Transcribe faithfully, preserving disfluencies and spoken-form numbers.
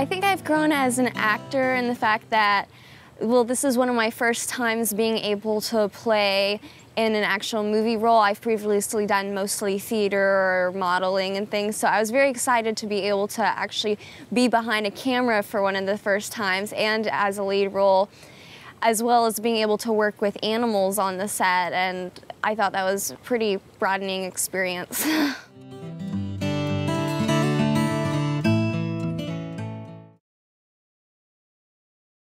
I think I've grown as an actor in the fact that, well, this is one of my first times being able to play in an actual movie role. I've previously done mostly theater or modeling and things, so I was very excited to be able to actually be behind a camera for one of the first times and as a lead role, as well as being able to work with animals on the set, and I thought that was a pretty broadening experience.